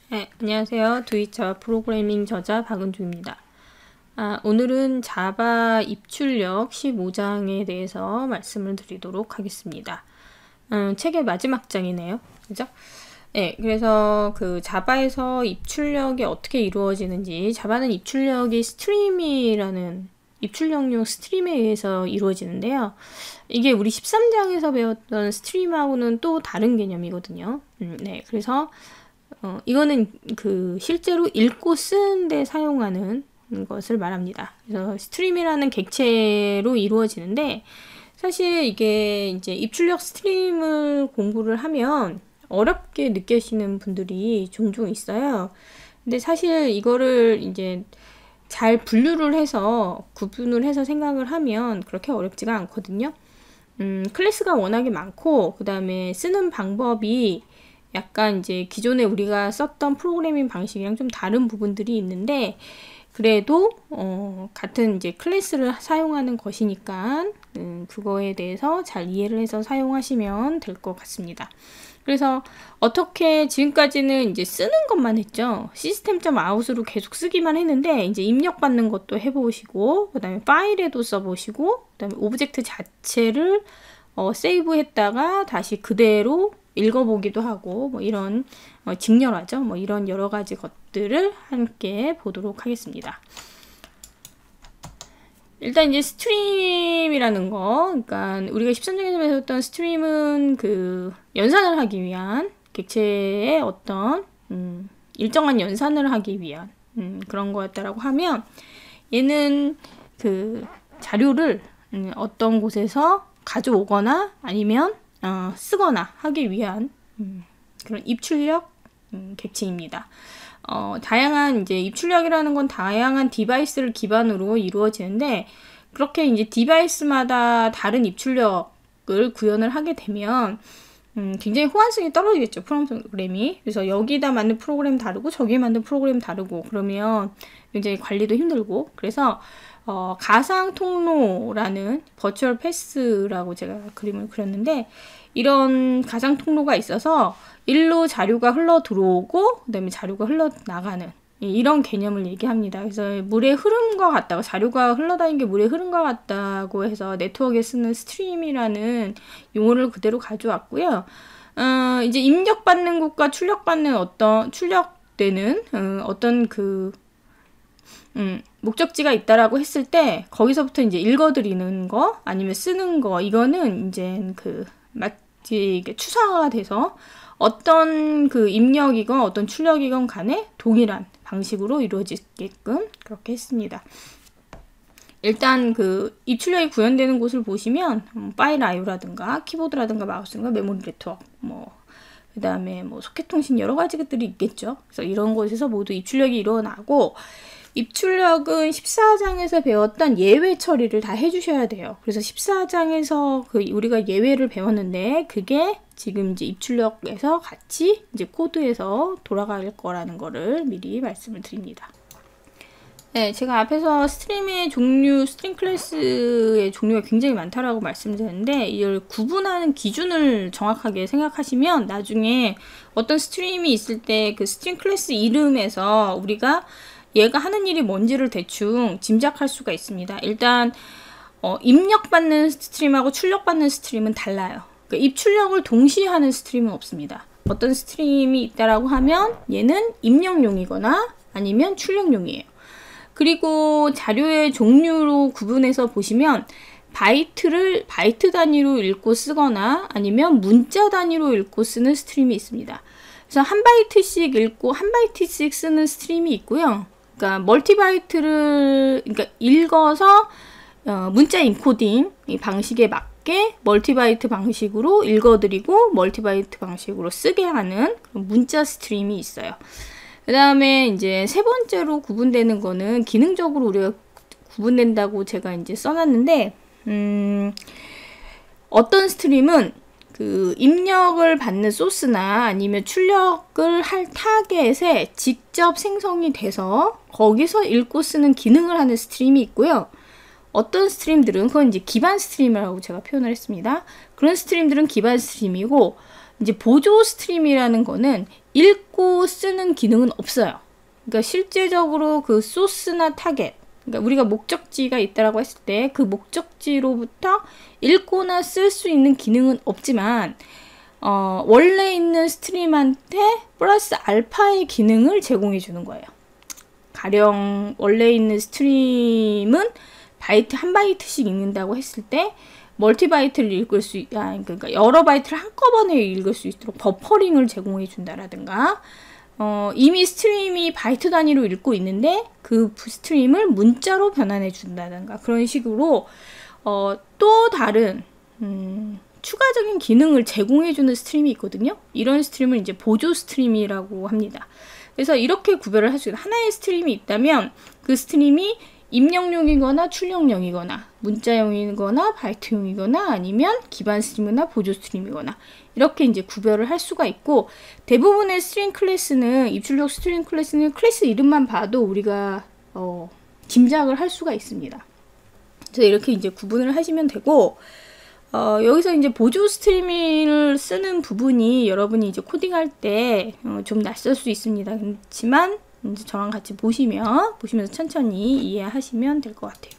네, 안녕하세요. 두이자바 프로그래밍 저자 박은주입니다. 오늘은 자바 입출력 15장에 대해서 말씀을 드리도록 하겠습니다. 책의 마지막 장이네요. 그죠? 네, 그래서 그 자바에서 입출력이 어떻게 이루어지는지, 자바는 입출력이 스트림이라는 입출력용 스트림에 의해서 이루어지는데요. 이게 우리 13장에서 배웠던 스트림하고는 또 다른 개념이거든요. 네, 그래서 이거는 그 실제로 읽고 쓰는데 사용하는 것을 말합니다. 그래서 스트림이라는 객체로 이루어지는데, 사실 이게 이제 입출력 스트림을 공부를 하면 어렵게 느끼시는 분들이 종종 있어요. 근데 사실 이거를 이제 잘 분류를 해서 구분을 해서 생각을 하면 그렇게 어렵지가 않거든요. 클래스가 워낙에 많고, 그 다음에 쓰는 방법이 약간 이제 기존에 우리가 썼던 프로그래밍 방식이랑 좀 다른 부분들이 있는데, 그래도 같은 이제 클래스를 사용하는 것이니까 그거에 대해서 잘 이해를 해서 사용하시면 될 것 같습니다. 그래서 어떻게 지금까지는 이제 쓰는 것만 했죠. 시스템.out으로 계속 쓰기만 했는데, 이제 입력받는 것도 해보시고, 그 다음에 파일에도 써보시고, 그 다음에 오브젝트 자체를 세이브했다가 다시 그대로 읽어보기도 하고, 뭐 이런 직렬하죠. 뭐 이런 여러 가지 것들을 함께 보도록 하겠습니다. 일단 이제 스트림이라는 거, 그러니까 우리가 13장에서 배웠던 스트림은 그 연산을 하기 위한 객체의 어떤 일정한 연산을 하기 위한 그런 거였다라고 하면, 얘는 그 자료를 어떤 곳에서 가져오거나 아니면 쓰거나 하기 위한 그런 입출력 객체입니다. 다양한 이제 입출력이라는 건 다양한 디바이스를 기반으로 이루어지는데, 그렇게 이제 디바이스마다 다른 입출력을 구현을 하게 되면 굉장히 호환성이 떨어지겠죠, 프로그램이. 그래서 여기다 만든 프로그램 다르고 저기에 만든 프로그램 다르고 그러면 굉장히 관리도 힘들고, 그래서 가상 통로라는 버추얼 패스라고 제가 그림을 그렸는데, 이런 가상 통로가 있어서 일로 자료가 흘러 들어오고 그다음에 자료가 흘러 나가는 이런 개념을 얘기합니다. 그래서 물의 흐름과 같다고, 자료가 흘러다니는 게 물의 흐름과 같다고 해서 네트워크에 쓰는 스트림이라는 용어를 그대로 가져왔고요. 이제 입력받는 곳과 출력되는 어떤 그 목적지가 있다라고 했을 때, 거기서부터 이제 읽어드리는 거 아니면 쓰는 거, 이거는 이제 그 마치 이게 추상화가 돼서 어떤 그 입력이건 어떤 출력이건 간에 동일한 방식으로 이루어지게끔 그렇게 했습니다. 일단 그 입출력이 구현되는 곳을 보시면 파일 IO라든가 키보드라든가 마우스라든가 메모리 네트워크, 그 다음에 소켓 통신 여러 가지 것들이 있겠죠. 그래서 이런 곳에서 모두 입출력이 일어나고, 입출력은 14장에서 배웠던 예외 처리를 다 해주셔야 돼요. 그래서 14장에서 우리가 예외를 배웠는데, 그게 지금 이제 입출력에서 같이 이제 코드에서 돌아갈 거라는 거를 미리 말씀을 드립니다. 네, 제가 앞에서 스트림의 종류, 스트림 클래스의 종류가 굉장히 많다라고 말씀드렸는데, 이걸 구분하는 기준을 정확하게 생각하시면 나중에 어떤 스트림이 있을 때 그 스트림 클래스 이름에서 우리가 얘가 하는 일이 뭔지를 대충 짐작할 수가 있습니다. 일단 입력받는 스트림하고 출력받는 스트림은 달라요. 그러니까 입출력을 동시에 하는 스트림은 없습니다. 어떤 스트림이 있다라고 하면 얘는 입력용이거나 아니면 출력용이에요. 그리고 자료의 종류로 구분해서 보시면 바이트 단위로 읽고 쓰거나 아니면 문자 단위로 읽고 쓰는 스트림이 있습니다. 그래서 한 바이트씩 읽고 한 바이트씩 쓰는 스트림이 있고요. 그러니까 멀티바이트를 읽어서 문자 인코딩 방식에 맞게 멀티바이트 방식으로 읽어드리고 멀티바이트 방식으로 쓰게 하는 그런 문자 스트림이 있어요. 그 다음에 이제 세 번째로 구분되는 거는 기능적으로 우리가 구분된다고 제가 이제 써놨는데, 어떤 스트림은 그 입력을 받는 소스나 아니면 출력을 할 타겟에 직접 생성이 돼서 거기서 읽고 쓰는 기능을 하는 스트림이 있고요. 어떤 스트림들은 그건 이제 기반 스트림이라고 제가 표현을 했습니다. 그런 스트림들은 기반 스트림이고, 이제 보조 스트림이라는 거는 읽고 쓰는 기능은 없어요. 그러니까 실제적으로 그 소스나 타겟, 그러니까 우리가 목적지가 있다라고 했을 때 그 목적지로부터 읽거나 쓸 수 있는 기능은 없지만 원래 있는 스트림한테 플러스 알파의 기능을 제공해 주는 거예요. 가령 원래 있는 스트림은 바이트 한 바이트씩 읽는다고 했을 때 멀티바이트를 읽을 수 그러니까 여러 바이트를 한꺼번에 읽을 수 있도록 버퍼링을 제공해 준다라든가 이미 스트림이 바이트 단위로 읽고 있는데 그 스트림을 문자로 변환해 준다든가 그런 식으로 또 다른 추가적인 기능을 제공해 주는 스트림이 있거든요. 이런 스트림을 이제 보조 스트림이라고 합니다. 그래서 이렇게 구별을 할 수 있어요. 하나의 스트림이 있다면 그 스트림이 입력용이거나 출력용이거나 문자용이거나 바이트용이거나 아니면 기반 스트림이나 보조 스트림이거나 이렇게 이제 구별을 할 수가 있고, 대부분의 스트링 클래스는 입출력 스트링 클래스는 클래스 이름만 봐도 우리가 짐작을 할 수가 있습니다. 그래서 이렇게 이제 구분을 하시면 되고, 여기서 이제 보조 스트림을 쓰는 부분이 여러분이 이제 코딩할 때 좀 낯설 수 있습니다. 그렇지만 이제 저랑 같이 보시면서 천천히 이해하시면 될 것 같아요.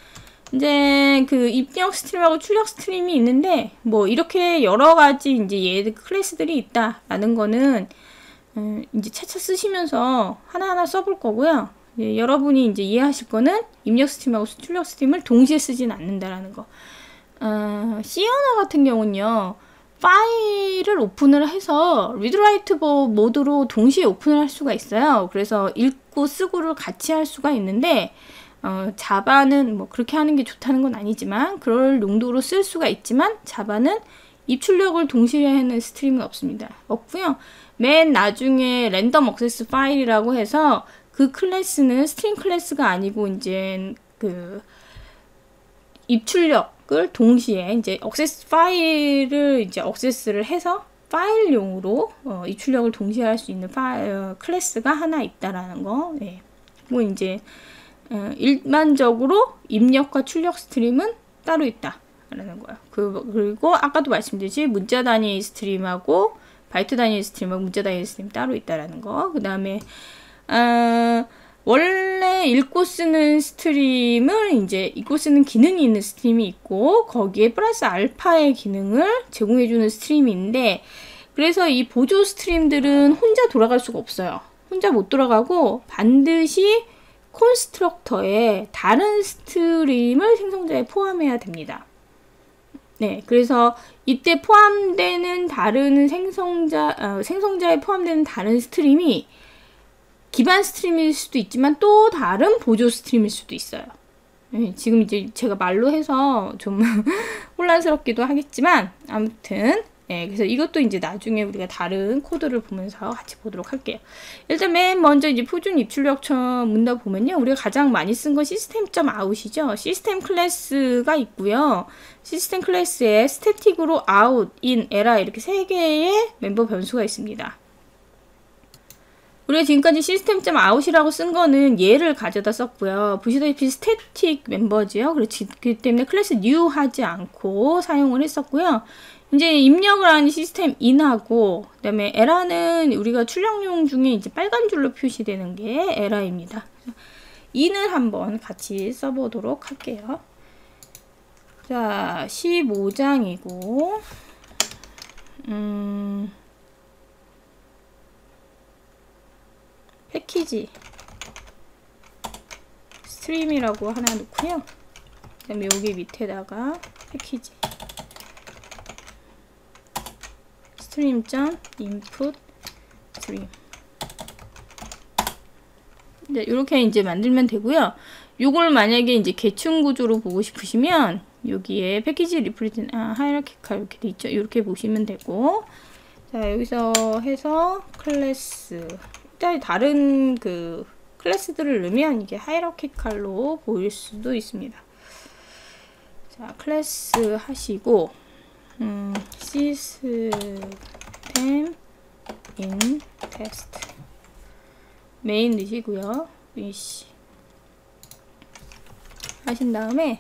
이제 그 입력 스트림하고 출력 스트림이 있는데 뭐 이렇게 여러 가지 이제 얘 클래스들이 있다라는 거는 이제 차차 쓰시면서 하나하나 써볼 거고요. 예, 여러분이 이제 이해하실 거는 입력 스트림하고 출력 스트림을 동시에 쓰진 않는다라는 거. C 언어 같은 경우는요, 파일을 오픈을 해서 리드라이트 모드로 동시에 오픈을 할 수가 있어요. 그래서 읽고 쓰고를 같이 할 수가 있는데 자바는 뭐 그렇게 하는 게 좋다는 건 아니지만 그럴 용도로 쓸 수가 있지만 자바는 입출력을 동시에 하는 스트림은 없고요. 맨 나중에 랜덤 액세스 파일이라고 해서 그 클래스는 스트링 클래스가 아니고 이제 그 입출력을 동시에 이제 액세스 파일을 이제 액세스를 해서 파일용으로 입출력을 동시에 할 수 있는 클래스가 하나 있다라는 거. 예. 뭐 이제 일반적으로 입력과 출력 스트림은 따로 있다라는 거예요. 그리고 아까도 말씀드렸듯이 문자 단위 스트림하고 바이트 단위 스트림하고 문자 단위 스트림 따로 있다라는 거. 그 다음에 원래 읽고 쓰는 스트림을 이제 읽고 쓰는 기능이 있는 스트림이 있고 거기에 플러스 알파의 기능을 제공해주는 스트림이 있는데, 그래서 이 보조 스트림들은 혼자 돌아갈 수가 없어요. 혼자 못 돌아가고 반드시 콘스트럭터에 다른 스트림을 생성자에 포함해야 됩니다. 네, 그래서 이때 포함되는 다른 생성자에 포함되는 다른 스트림이 기반 스트림일 수도 있지만 또 다른 보조 스트림일 수도 있어요. 네, 지금 이제 제가 말로 해서 좀 혼란스럽기도 하겠지만 아무튼 그래서 이것도 이제 나중에 우리가 다른 코드를 보면서 같이 보도록 할게요. 일단 맨 먼저 이제 표준 입출력처 문다 보면요, 우리가 가장 많이 쓴 건 시스템.out이죠. 시스템 클래스가 있고요. 시스템 클래스에 스태틱으로 out, in, era 이렇게 세 개의 멤버 변수가 있습니다. 우리가 지금까지 시스템.out이라고 쓴 거는 얘를 가져다 썼고요. 보시다시피 스태틱 멤버지요. 그렇기 때문에 클래스 new 하지 않고 사용을 했었고요. 이제 입력을 하는 시스템 in하고 그다음에 era는 우리가 출력용 중에 이제 빨간 줄로 표시되는 게 era입니다. in을 한번 같이 써보도록 할게요. 자, 15장이고 패키지 스트림이라고 하나 놓고요. 그다음에 여기 밑에다가 패키지 stream.input stream. 네, 이렇게 이제 만들면 되고요. 요걸 만약에 이제 계층 구조로 보고 싶으시면 여기에 패키지 리프리트 하이라키칼 이렇게 돼 있죠. 이렇게 보시면 되고, 자, 여기서 해서 클래스 일단 다른 그 클래스들을 넣으면 이게 하이라키칼로 보일 수도 있습니다. 자, 클래스 하시고 시스템 인 테스트 메인 넣으시고요. 위시 하신 다음에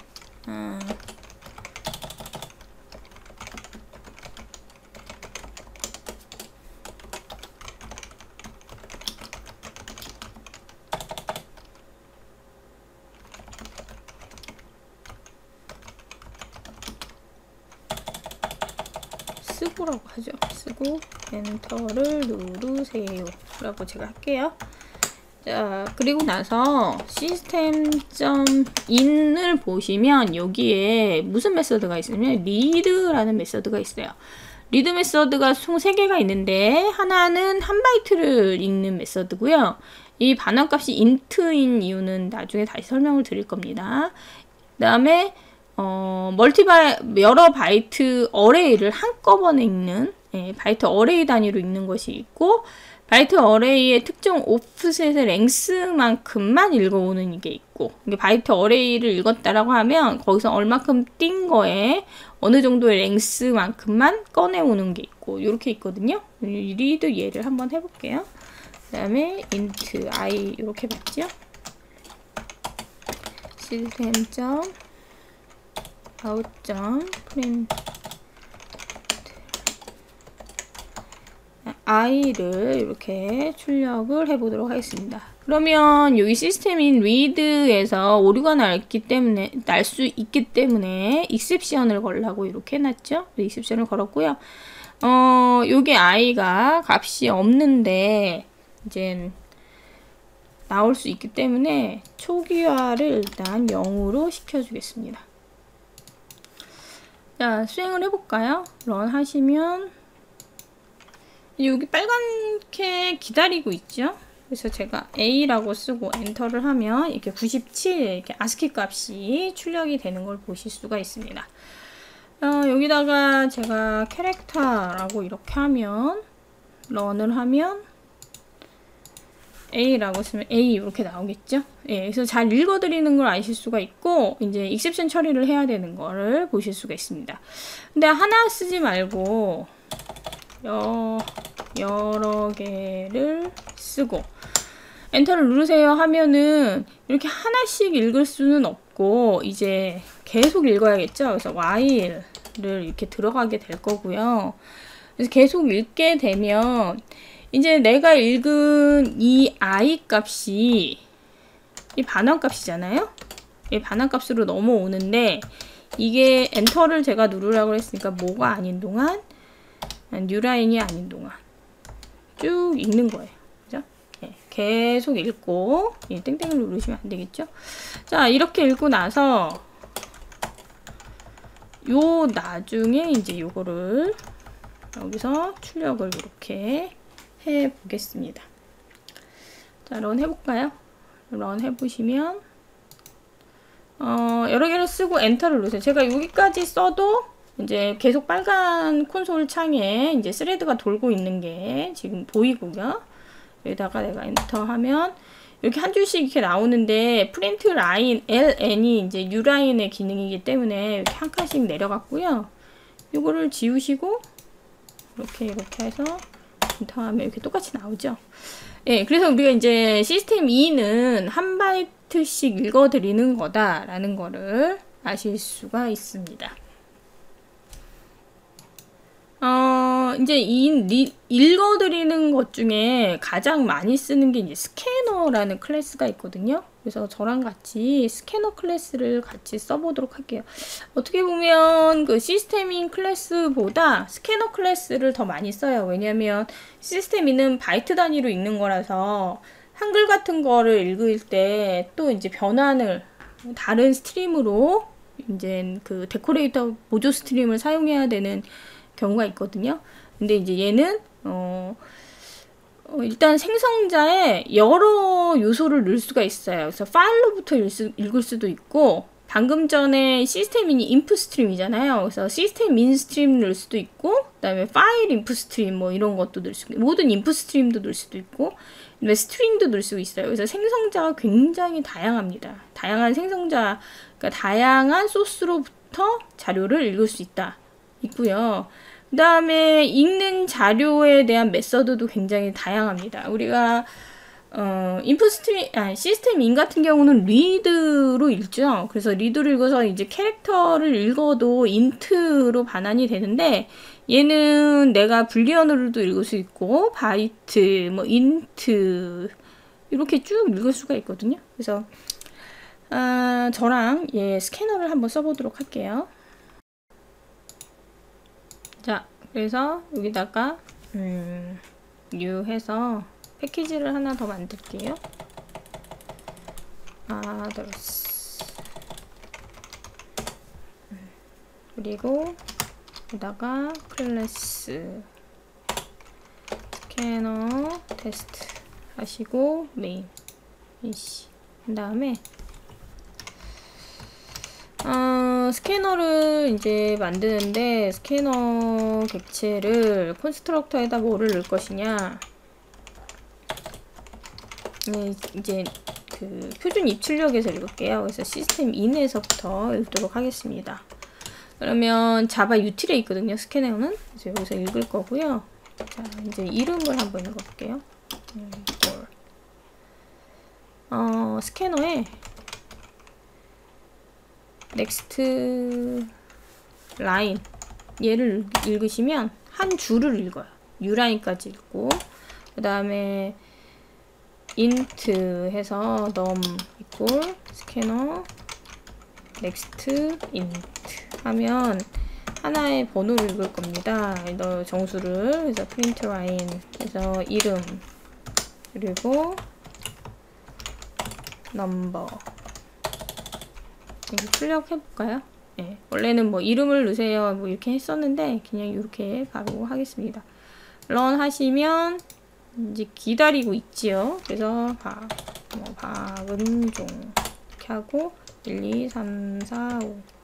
쓰고라고 하죠. 쓰고 엔터를 누르세요 라고 제가 할게요. 자, 그리고 나서 system.in을 보시면 여기에 무슨 메서드가 있으면 read라는 메서드가 있어요. 리드 메서드가 총 3개가 있는데 하나는 1바이트를 읽는 메서드고요. 이 반환값이 int인 이유는 나중에 다시 설명을 드릴 겁니다. 그 다음에 여러 바이트 어레이를 한꺼번에 읽는 바이트 어레이 단위로 읽는 것이 있고, 바이트 어레이의 특정 오프셋의 랭스만큼만 읽어오는 게 있고, 이게 바이트 어레이를 읽었다라고 하면 거기서 얼마큼 띈 거에 어느 정도의 랭스만큼만 꺼내오는 게 있고, 이렇게 있거든요. 리드 예를 한번 해볼게요. 그 다음에 int i 이렇게 봤죠. system.out.print i를 이렇게 출력을 해보도록 하겠습니다. 그러면 여기 시스템인 read에서 오류가 날 수 있기 때문에 exception을 걸라고 이렇게 해놨죠. exception을 걸었고요. 여기 i가 값이 없는데 이제 나올 수 있기 때문에 초기화를 일단 0으로 시켜주겠습니다. 자, 수행을 해볼까요? 런 하시면 여기 빨갛게 기다리고 있죠? 그래서 제가 A라고 쓰고 엔터를 하면 이렇게 97 이렇게 아스키 값이 출력이 되는 걸 보실 수가 있습니다. 여기다가 제가 캐릭터라고 이렇게 하면 런을 하면 A라고 쓰면 A 이렇게 나오겠죠? 예, 그래서 잘 읽어드리는 걸 아실 수가 있고, 이제 익셉션 처리를 해야 되는 거를 보실 수가 있습니다. 근데 하나 쓰지 말고 여러 개를 쓰고 엔터를 누르세요 하면은 이렇게 하나씩 읽을 수는 없고 이제 계속 읽어야겠죠. 그래서 while를 이렇게 들어가게 될 거고요. 그래서 계속 읽게 되면 이제 내가 읽은 이 i 값이 이 반환값이잖아요. 이 반환값으로 넘어오는데 이게 엔터를 제가 누르라고 했으니까 뭐가 아닌 동안 뉴라인이 아닌 동안 쭉 읽는 거예요. 그죠? 네, 계속 읽고 땡땡을 누르시면 안 되겠죠? 자, 이렇게 읽고 나서 요 나중에 이제 요거를 여기서 출력을 이렇게 해 보겠습니다. 자, 런 해볼까요? 런 해보시면 여러 개를 쓰고 엔터를 누르세요. 제가 여기까지 써도 이제 계속 빨간 콘솔 창에 이제 스레드가 돌고 있는 게 지금 보이고요. 여기다가 내가 엔터 하면 이렇게 한 줄씩 이렇게 나오는데 프린트 라인 ln이 이제 u라인의 기능이기 때문에 이렇게 한 칸씩 내려갔고요. 이거를 지우시고 이렇게 해서 엔터 하면 이렇게 똑같이 나오죠. 예, 그래서 우리가 이제 시스템 2는 한 바이트씩 읽어드리는 거다라는 거를 아실 수가 있습니다. 이제 읽어드리는 것 중에 가장 많이 쓰는 게 이제 스캐너라는 클래스가 있거든요. 그래서 저랑 같이 스캐너 클래스를 같이 써보도록 할게요. 어떻게 보면 그 시스템인 클래스보다 스캐너 클래스를 더 많이 써요. 왜냐면 시스템인은 바이트 단위로 읽는 거라서 한글 같은 거를 읽을 때 또 이제 변환을 다른 스트림으로 이제 그 데코레이터 보조 스트림을 사용해야 되는 경우가 있거든요. 근데 이제 얘는 일단 생성자에 여러 요소를 넣을 수가 있어요. 그래서 파일로부터 읽을 수도 있고, 방금 전에 시스템인이 인풋 스트림이잖아요. 그래서 시스템 인 스트림 넣을 수도 있고, 그 다음에 파일 인풋 스트림 뭐 이런 것도 넣을 수 있고, 모든 인풋 스트림도 넣을 수도 있고, 스트링도 넣을 수 있어요. 그래서 생성자가 굉장히 다양합니다. 다양한 생성자, 그러니까 다양한 소스로부터 자료를 읽을 수 있고요. 그 다음에 읽는 자료에 대한 메서드도 굉장히 다양합니다. 우리가 시스템 인 같은 경우는 리드로 읽죠. 그래서 리드를 읽어서 이제 캐릭터를 읽어도 인트로 반환이 되는데, 얘는 내가 불리언으로도 읽을 수 있고 바이트, 뭐 인트 이렇게 쭉 읽을 수가 있거든요. 그래서 저랑 스캐너를 한번 써보도록 할게요. 자, 그래서 여기다가 new 해서 패키지를 하나 더 만들게요. others. 그리고 여기다가 클래스 스캐너 테스트 하시고 메인 그 다음에 스캐너를 이제 만드는데 스캐너 객체를 콘스트럭터에다 뭐를 넣을 것이냐, 이제 그 표준 입출력에서 읽을게요. 그래서 시스템 인에서부터 읽도록 하겠습니다. 그러면 자바 유틸에 있거든요, 스캐너는. 그래서 여기서 읽을 거고요. 자, 이제 이름을 한번 읽어볼게요. 스캐너에 넥스트 라인 얘를 읽으시면 한 줄을 읽어요. u라인까지 읽고, 그 다음에 int 해서 num equal 스캐너 next int 하면 하나의 번호를 읽을 겁니다. 정수를. 그래서 print line 해서 이름 그리고 number 이렇게 출력해볼까요? 네, 원래는 뭐 이름을 넣으세요 뭐 이렇게 했었는데 그냥 이렇게 바로 하겠습니다. run 하시면 이제 기다리고 있지요. 그래서 박은종 이렇게 하고 1, 2, 3, 4,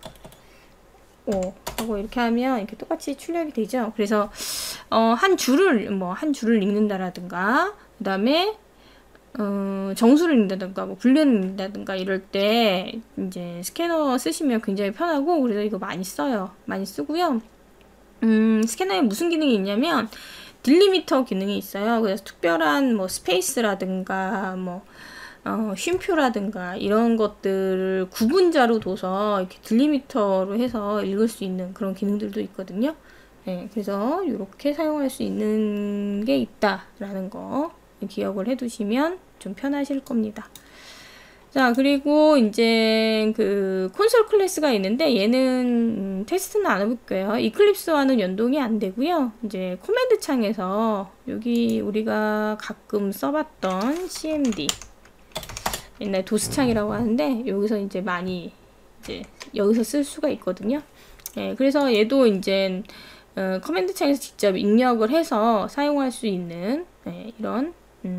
5 하고 이렇게 하면 이렇게 똑같이 출력이 되죠. 그래서 한 줄을 읽는다라든가, 그 다음에 정수를 읽는다든가 뭐 분류를 읽는다든가 이럴 때 이제 스캐너 쓰시면 굉장히 편하고, 그래서 이거 많이 써요. 많이 쓰고요. 스캐너에 무슨 기능이 있냐면 딜리미터 기능이 있어요. 그래서 특별한 뭐 스페이스라든가 뭐 쉼표라든가 이런 것들을 구분자로 둬서 이렇게 딜리미터로 해서 읽을 수 있는 그런 기능들도 있거든요. 네, 그래서 이렇게 사용할 수 있는 게 있다라는 거 기억을 해두시면 좀 편하실 겁니다. 자, 그리고 이제 그 콘솔 클래스가 있는데 얘는 테스트는 안 해볼게요. 이클립스와는 연동이 안 되고요. 이제 코맨드 창에서 여기 우리가 가끔 써봤던 cmd, 옛날 도스창이라고 하는데 여기서 이제 많이 이제 여기서 쓸 수가 있거든요. 네, 그래서 얘도 이제 커맨드 창에서 직접 입력을 해서 사용할 수 있는 이런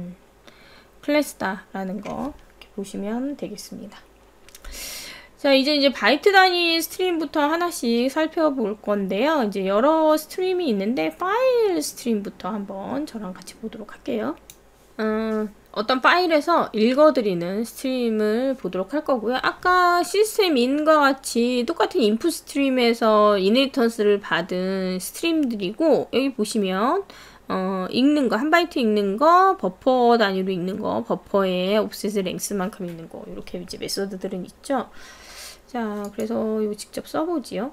클래스다라는 거 보시면 되겠습니다. 자, 이제 바이트 단위 스트림부터 하나씩 살펴볼 건데요. 이제 여러 스트림이 있는데 파일 스트림부터 한번 저랑 같이 보도록 할게요. 어떤 파일에서 읽어드리는 스트림을 보도록 할 거고요. 아까 시스템 인과 같이 똑같은 인풋 스트림에서 이네리턴스를 받은 스트림들이고, 여기 보시면 읽는 거, 한 바이트 읽는 거, 버퍼 단위로 읽는 거, 버퍼의 옵셋 랭스만큼 읽는 거, 이렇게 이제 메소드들은 있죠. 자, 그래서 이거 직접 써보지요.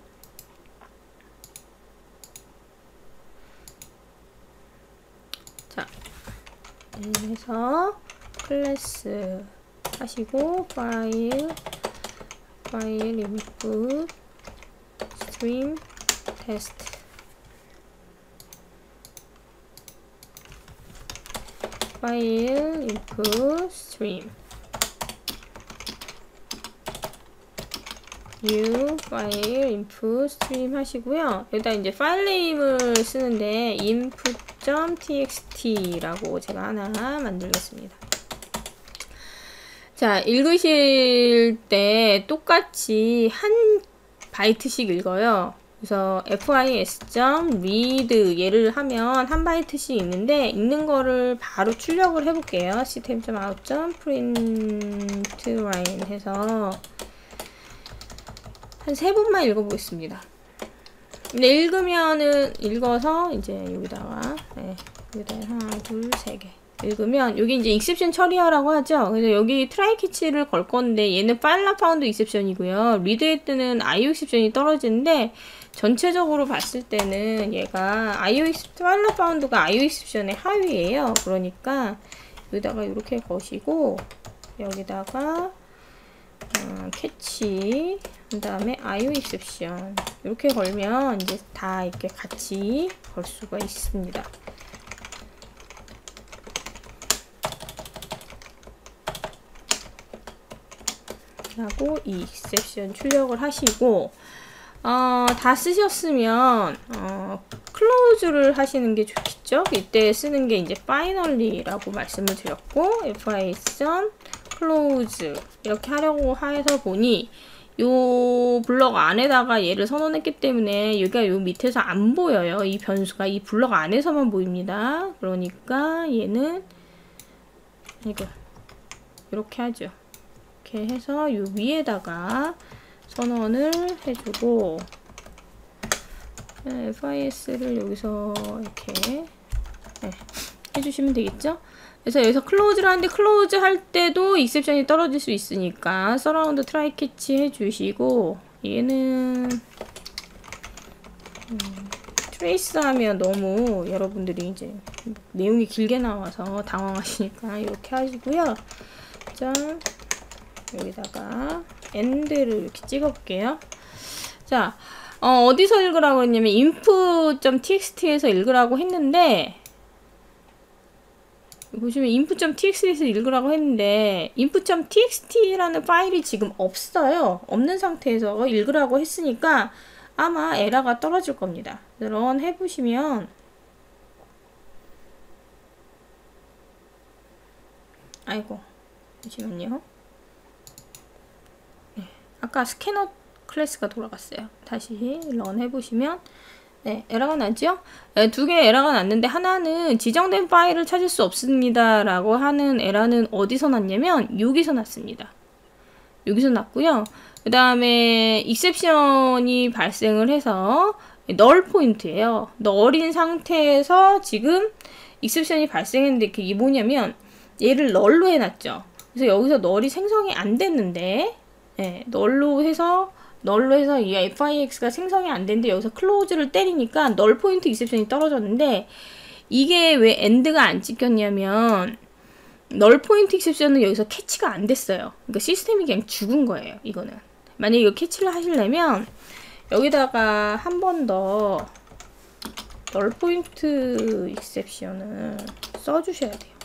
자, 해서 클래스 하시고 파일 input stream test 파일 input stream new 파일 input stream 하시고요. 여기다 이제 파일 네임을 쓰는데 input.txt라고 제가 하나 만들겠습니다. 자, 읽으실 때 똑같이 한 바이트씩 읽어요. 그래서 fis.read 얘를 하면 한 바이트씩 읽는데, 읽는 거를 바로 출력을 해볼게요. system.out.println 해서 한 3번만 읽어보겠습니다. 근데 읽어서 이제 여기다가 하나, 둘, 3개 읽으면 여기 이제 익셉션 처리하라고 하죠. 그래서 여기 트라이 캐치를 걸 건데 얘는 파일 파운드 익셉션이고요. 리드에 뜨는 IO 익셉션이 떨어지는데, 전체적으로 봤을 때는 얘가 파일 파운드가 IO 익셉션의 하위예요. 그러니까 여기다가 이렇게 거시고 여기다가 캐치 그 다음에 IO exception 이렇게 걸면 이제 다 이렇게 같이 걸 수가 있습니다. 하고 이 exception 출력을 하시고 다 쓰셨으면 클로즈를 하시는 게 좋겠죠. 이때 쓰는 게 이제 finally라고 말씀을 드렸고 fi close 이렇게 하려고 해서 보니 요 블럭 안에다가 얘를 선언했기 때문에 여기가 요 밑에서 안 보여요. 이 변수가 이 블럭 안에서만 보입니다. 그러니까 얘는 이거 이렇게 하죠. 이렇게 해서 요 위에다가 선언을 해주고 fis를 여기서 이렇게 해주시면 되겠죠. 그래서 여기서 클로즈를 하는데 클로즈 할 때도 익셉션이 떨어질 수 있으니까 서라운드 트라이 캐치 해주시고 얘는 트레이스 하면 너무 여러분들이 이제 내용이 길게 나와서 당황하시니까 이렇게 하시고요. 자 여기다가 end를 이렇게 찍어 볼게요. 자 어디서 읽으라고 했냐면 input.txt에서 읽으라고 했는데 보시면 input.txt에서 읽으라고 했는데 input.txt라는 파일이 지금 없어요. 없는 상태에서 읽으라고 했으니까 아마 에러가 떨어질 겁니다. 런 해보시면 아이고 잠시만요. 아까 스캐너 클래스가 돌아갔어요. 다시 런 해보시면 에러가 나죠? 두 개의 에러가 났는데 하나는 지정된 파일을 찾을 수 없습니다 라고 하는 에러는 어디서 났냐면 여기서 났습니다. 여기서 났고요. 그 다음에 익셉션이 발생을 해서 널 포인트예요. 널인 상태에서 지금 익셉션이 발생했는데 그게 뭐냐면 얘를 널로 해놨죠. 그래서 여기서 널이 생성이 안 됐는데 널로 해서 이 fix가 생성이 안 됐는데 여기서 클로즈를 때리니까 널 포인트 익셉션이 떨어졌는데 이게 왜 end가 안 찍혔냐면 널 포인트 익셉션은 여기서 캐치가 안 됐어요. 그러니까 시스템이 그냥 죽은 거예요. 이거는 만약에 이거 캐치를 하시려면 여기다가 한 번 더 널 포인트 익셉션을 써주셔야 돼요.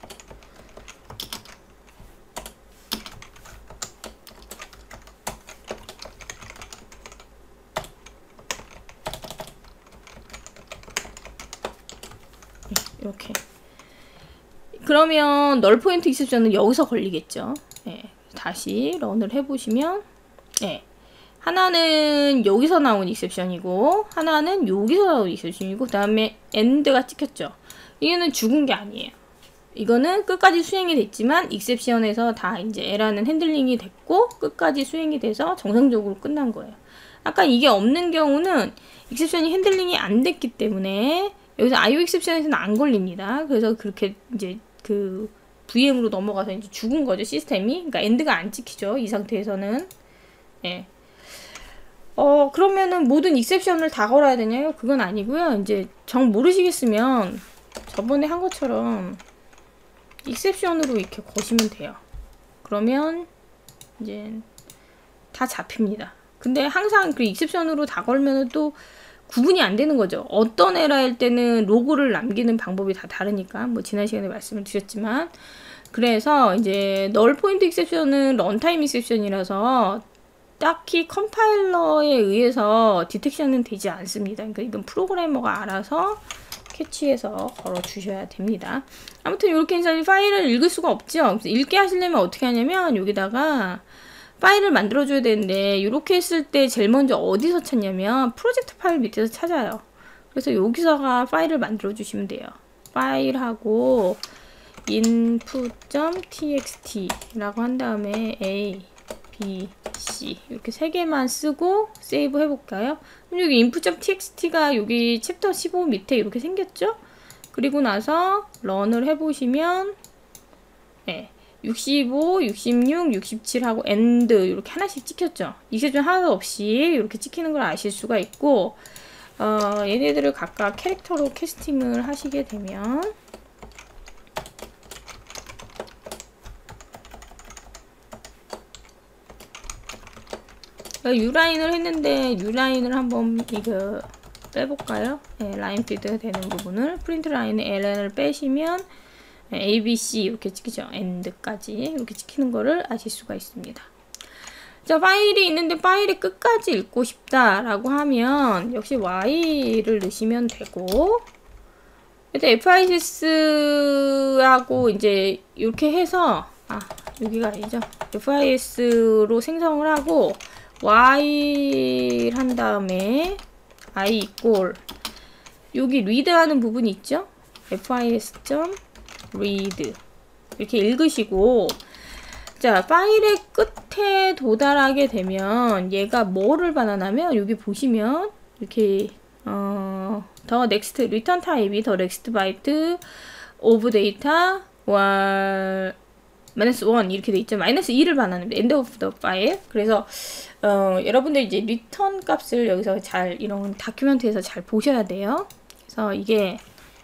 이렇게 그러면 널 포인트 익셉션은 여기서 걸리겠죠. 다시 런을 해보시면 하나는 여기서 나온 익셉션이고 하나는 여기서 나온 익셉션이고 그 다음에 end가 찍혔죠. 이거는 죽은 게 아니에요. 이거는 끝까지 수행이 됐지만 익셉션에서 다 이제 에러는 핸들링이 됐고 끝까지 수행이 돼서 정상적으로 끝난 거예요. 아까 이게 없는 경우는 익셉션이 핸들링이 안 됐기 때문에 여기서 IO exception에서는 안 걸립니다. 그래서 그렇게 이제 그 VM으로 넘어가서 이제 죽은 거죠, 시스템이. 그러니까 end가 안 찍히죠, 이 상태에서는. 그러면은 모든 exception을 다 걸어야 되냐요? 그건 아니고요. 이제 정 모르시겠으면 저번에 한 것처럼 exception으로 이렇게 거시면 돼요. 그러면 이제 다 잡힙니다. 근데 항상 그 exception으로 다 걸면은 또 구분이 안 되는 거죠. 어떤 에러일 때는 로그를 남기는 방법이 다 다르니까 뭐 지난 시간에 말씀을 드렸지만 그래서 이제 널 포인트 익셉션은 런타임 익셉션이라서 딱히 컴파일러에 의해서 디텍션은 되지 않습니다. 그러니까 이건 프로그래머가 알아서 캐치해서 걸어 주셔야 됩니다. 아무튼 이렇게 해서 파일을 읽을 수가 없죠. 그래서 읽게 하시려면 어떻게 하냐면 여기다가 파일을 만들어줘야 되는데 이렇게 했을 때 제일 먼저 어디서 찾냐면 프로젝트 파일 밑에서 찾아요. 그래서 여기서가 파일을 만들어 주시면 돼요. 파일하고 input.txt 라고 한 다음에 a, b, c 이렇게 세 개만 쓰고 세이브 해볼까요? 그럼 여기 input.txt가 여기 챕터 15 밑에 이렇게 생겼죠? 그리고 나서 런을 해보시면 65, 66, 67하고 end 이렇게 하나씩 찍혔죠. 익셉션 하나도 없이 이렇게 찍히는 걸 아실 수가 있고 얘네들을 각각 캐릭터로 캐스팅을 하시게 되면 U라인을 했는데 U라인을 한번 이거 빼볼까요? 네, 라인 피드 되는 부분을 프린트 라인에 LN을 빼시면 ABC 이렇게 찍히죠. END까지 이렇게 찍히는 거를 아실 수가 있습니다. 자, 파일이 있는데 파일이 끝까지 읽고 싶다라고 하면 역시 Y를 넣으시면 되고, 일단 FIS하고 이제 이렇게 해서 여기가 아니죠. FIS로 생성을 하고 while 한 다음에 I equal 여기 read 하는 부분이 있죠. FIS.read 이렇게 읽으시고, 자, 파일의 끝에 도달하게 되면 얘가 뭐를 반환하면 여기 보시면 이렇게 더 next return type이 더 next byte of data while -1 이렇게 돼 있죠. -2를 반환합니다. end of the file. 그래서 여러분들 이제 return 값을 여기서 잘 이런 다큐멘트에서 잘 보셔야 돼요. 그래서 이게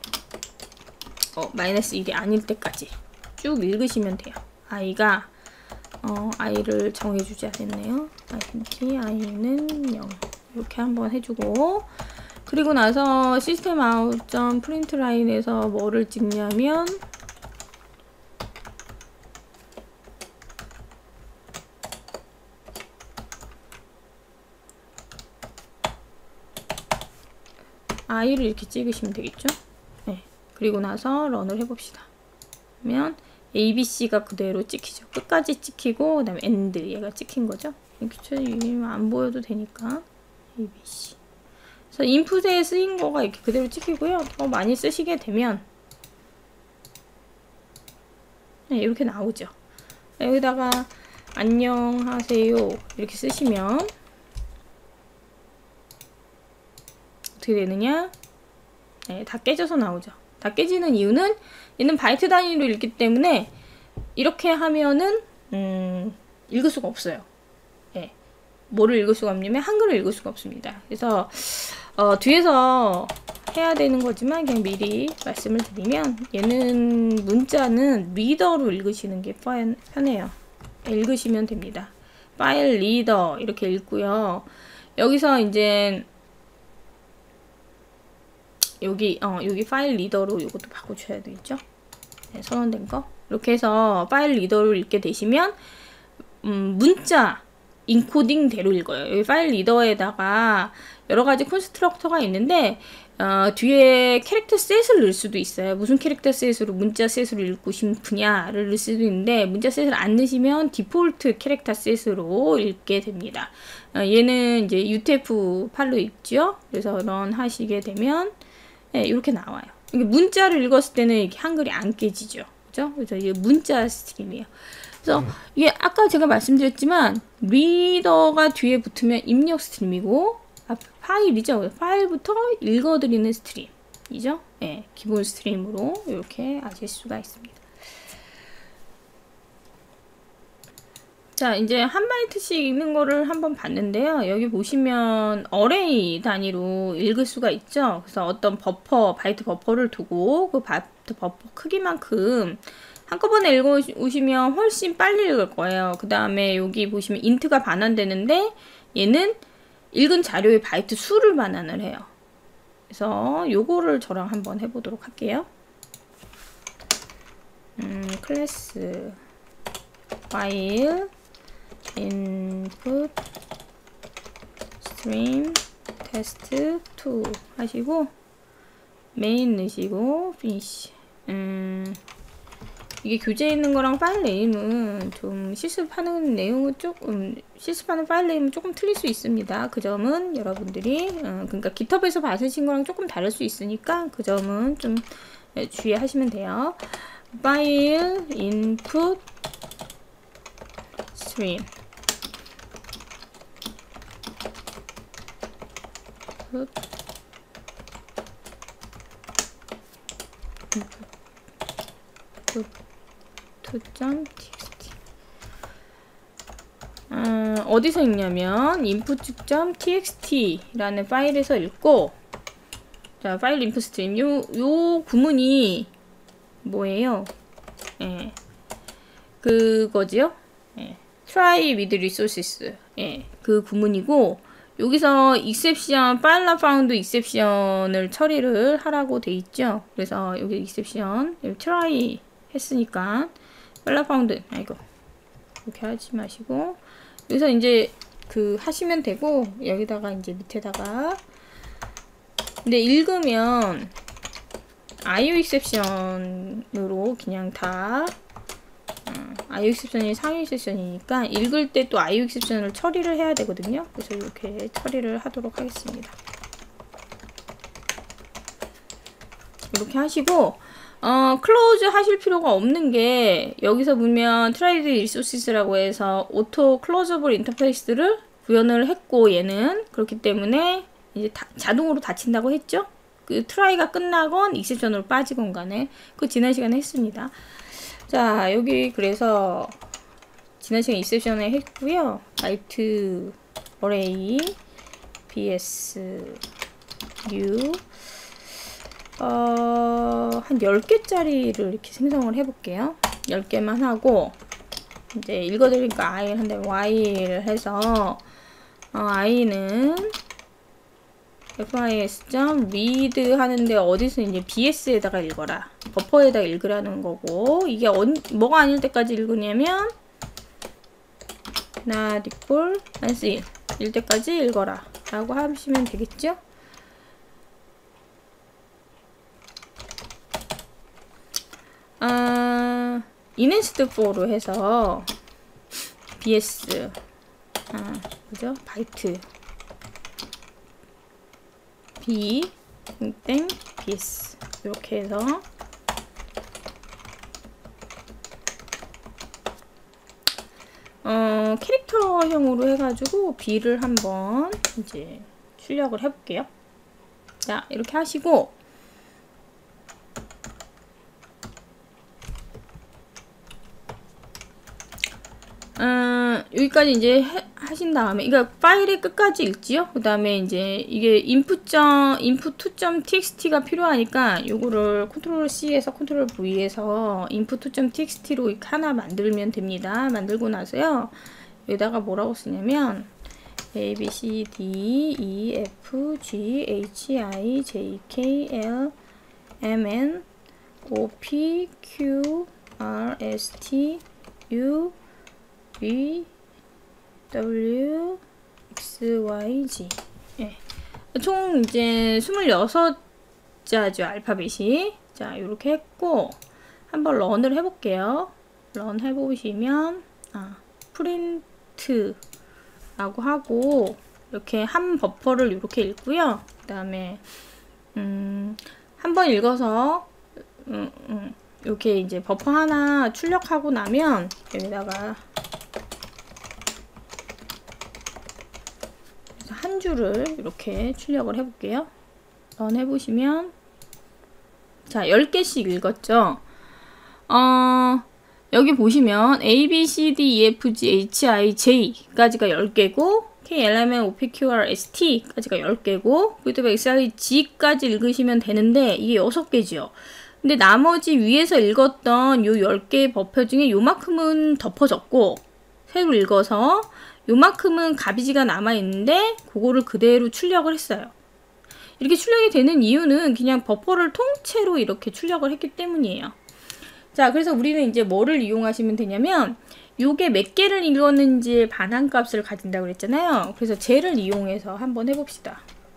-1이 아닐 때까지 쭉 읽으시면 돼요. i가 i를 정해주지 않았네요. i는 0 이렇게 한번 해주고, 그리고 나서 시스템 아웃.프린트 라인에서 뭐를 찍냐면 i를 이렇게 찍으시면 되겠죠. 네. 그리고 나서 런을 해봅시다. 그러면 ABC가 그대로 찍히죠. 끝까지 찍히고, 그 다음에 END 얘가 찍힌 거죠. 그쵸? 안 보여도 되니까 ABC. 그래서 인풋에 쓰인 거가 이렇게 그대로 찍히고요. 더 많이 쓰시게 되면 네, 이렇게 나오죠. 여기다가 안녕하세요 이렇게 쓰시면 어떻게 되느냐? 네, 다 깨져서 나오죠. 다 깨지는 이유는 얘는 바이트 단위로 읽기 때문에 이렇게 하면은 읽을 수가 없어요. 예. 뭐를 읽을 수가 없냐면 한글을 읽을 수가 없습니다. 그래서 뒤에서 해야 되는 거지만 그냥 미리 말씀을 드리면, 얘는 문자는 리더로 읽으시는 게 편해요. 읽으시면 됩니다. 파일 리더 이렇게 읽고요. 여기서 이제 여기 파일 리더로 이것도 바꿔줘야 되겠죠? 네, 선언된 거 이렇게 해서 파일 리더로 읽게 되시면 문자 인코딩 대로 읽어요. 여기 파일 리더에다가 여러 가지 콘스트럭터가 있는데 뒤에 캐릭터 셋을 넣을 수도 있어요. 무슨 캐릭터 셋으로 문자 셋으로 읽고 싶으냐를 넣을 수도 있는데, 문자 셋을 안 넣으시면 디폴트 캐릭터 셋으로 읽게 됩니다. 얘는 이제 UTF-8로 읽죠. 그래서 런 하시게 되면 네, 이렇게 나와요. 이게 문자를 읽었을 때는 이렇게 한글이 안 깨지죠. 그죠? 그래서 이게 문자 스트림이에요. 그래서 이게 아까 제가 말씀드렸지만 리더가 뒤에 붙으면 입력 스트림이고, 파일이죠. 파일부터 읽어드리는 스트림이죠. 네, 기본 스트림으로 이렇게 아실 수가 있습니다. 자, 이제 한 바이트씩 읽는 거를 한번 봤는데요. 여기 보시면 어레이 단위로 읽을 수가 있죠. 그래서 어떤 버퍼, 바이트 버퍼를 두고 그 바이트 버퍼 크기만큼 한꺼번에 읽어오시면 훨씬 빨리 읽을 거예요. 그 다음에 여기 보시면 인트가 반환되는데 얘는 읽은 자료의 바이트 수를 반환을 해요. 그래서 요거를 저랑 한번 해보도록 할게요. 클래스 파일 input stream test 2 하시고 메인 넣으시고 finish. 이게 교재에 있는 거랑 파일 네임은 좀 실습하는 내용은 조금 실습하는 파일 네임은 조금 틀릴 수 있습니다. 그 점은 여러분들이 그러니까 GitHub에서 받으신 거랑 조금 다를 수 있으니까 그 점은 좀 주의하시면 돼요. 파일 input stream input.txt 어디서 읽냐면 input.txt라는 파일에서 읽고, 자, 파일 input stream 요 구문이 뭐예요? 예, 그거지요? 예, try with resources. 예, 그 구문이고, 여기서 exception, file found exception을 처리를 하라고 돼 있죠. 그래서 여기 exception, 여기 try 했으니까, file found, 아이고, 이렇게 하지 마시고, 여기서 이제 그 하시면 되고, 여기다가 이제 밑에다가, 근데 읽으면, IO exception으로 그냥 다 IO exception이 상위 exception이니까 읽을 때 또 IO exception을 처리를 해야 되거든요. 그래서 이렇게 처리를 하도록 하겠습니다. 이렇게 하시고 클로즈 하실 필요가 없는 게 여기서 보면 트라이드 리소시스라고 해서 오토 클로저블 인터페이스를 구현을 했고 얘는 그렇기 때문에 이제 자동으로 닫힌다고 했죠. 그 트라이가 끝나건 익셉션으로 빠지건 간에 그 지난 시간에 했습니다. 자 여기 그래서 지난 시간에 익셉션에 했고요. byte array bs new 한 10개짜리를 이렇게 생성을 해볼게요. 10개만 하고 이제 읽어드리니까 i를 한 다음에 y를 해서 i는 fis.read 하는데 어디서 이제 bs에다가 읽어라. 버퍼에다 읽으라는 거고 이게 뭐가 아닐 때까지 읽으냐면 not equal as 1일 때까지 읽어라 라고 하시면 되겠죠. enhanced for로 해서 bs 그죠? 바이트 b 땡 bs 이렇게 해서 캐릭터형으로 해가지고 b를 한번 이제 출력을 해볼게요. 자 이렇게 하시고 여기까지 이제 하신 다음에, 그러니까 파일의 끝까지 읽지요? 그 다음에 이제 이게 input2.txt가 필요하니까 요거를 컨트롤 C에서 컨트롤 V에서 input2.txt로 이렇게 하나 만들면 됩니다. 만들고 나서요, 여기다가 뭐라고 쓰냐면, A, B, C, D, E, F, G, H, I, J, K, L, M, N, O, P, Q, R, S, T, U, V, W, X, Y, Z. 예. 총 이제 26자죠, 알파벳이. 자, 이렇게 했고, 한번 런을 해볼게요. 런 해보시면, 프린트 라고 하고, 이렇게 한 버퍼를 이렇게 읽고요. 그 다음에, 한번 읽어서, 이렇게 이제 버퍼 하나 출력하고 나면, 여기다가, 한 줄을 이렇게 출력을 해볼게요. 런 해보시면 자 10개씩 읽었죠. 여기 보시면 A, B, C, D, E, F, G, H, I, J까지가 10개고 K, L, M, N, O, P, Q, R, S, T까지가 10개고 그리고 X, Y, G까지 읽으시면 되는데 이게 6개지요. 근데 나머지 위에서 읽었던 요 10개의 버퍼 중에 요만큼은 덮어졌고 새로 읽어서 요만큼은 가비지가 남아있는데 그거를 그대로 출력을 했어요. 이렇게 출력이 되는 이유는 그냥 버퍼를 통째로 이렇게 출력을 했기 때문이에요. 자, 그래서 우리는 이제 뭐를 이용하시면 되냐면 요게 몇 개를 읽었는지의 반환값을 가진다고 그랬잖아요. 그래서 쟤를 이용해서 한번 해봅시다.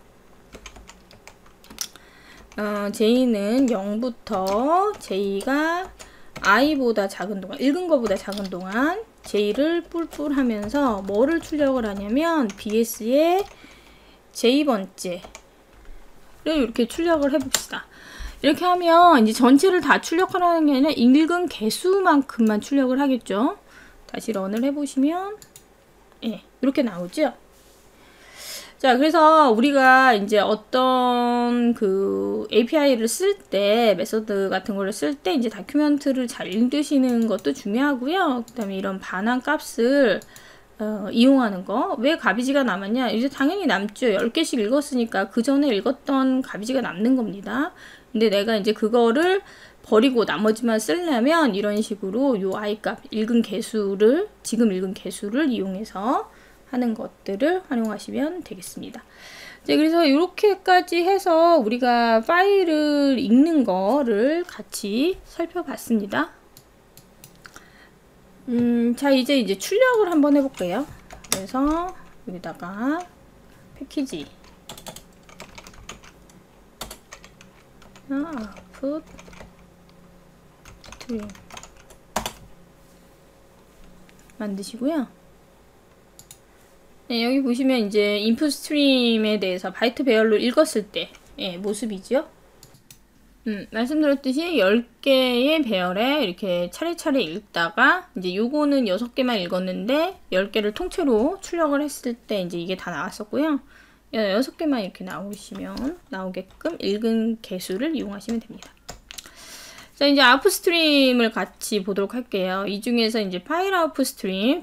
J는 0부터 J가 I보다 작은 동안, 읽은 거보다 작은 동안 J를 뿔뿔 하면서 뭐를 출력을 하냐면 BS의 J번째를 이렇게 출력을 해봅시다. 이렇게 하면 이제 전체를 다 출력하라는 게 아니라 읽은 개수만큼만 출력을 하겠죠. 다시 런을 해보시면 예, 이렇게 나오죠. 자, 그래서 우리가 이제 어떤 그 API를 쓸 때, 메소드 같은 거를 쓸 때 이제 다큐멘트를 잘 읽으시는 것도 중요하고요. 그 다음에 이런 반환 값을 이용하는 거. 왜 가비지가 남았냐? 이제 당연히 남죠. 10개씩 읽었으니까 그 전에 읽었던 가비지가 남는 겁니다. 근데 내가 이제 그거를 버리고 나머지만 쓰려면 이런 식으로 요 i값 읽은 개수를 지금 읽은 개수를 이용해서 하는 것들을 활용하시면 되겠습니다. 네, 그래서 이렇게까지 해서 우리가 파일을 읽는 거를 같이 살펴봤습니다. 자, 이제 출력을 한번 해볼게요. 그래서 여기다가 패키지 아웃풋 스트림 만드시고요. 네, 여기 보시면 이제 인풋 스트림에 대해서 바이트 배열로 읽었을 때 모습이죠. 말씀드렸듯이 10개의 배열에 이렇게 차례차례 읽다가 이제 요거는 6개만 읽었는데 10개를 통째로 출력을 했을 때 이제 이게 다 나왔었고요. 6개만 이렇게 나오게끔 읽은 개수를 이용하시면 됩니다. 자, 이제 아웃풋 스트림을 같이 보도록 할게요. 이 중에서 이제 파일 아웃풋 스트림,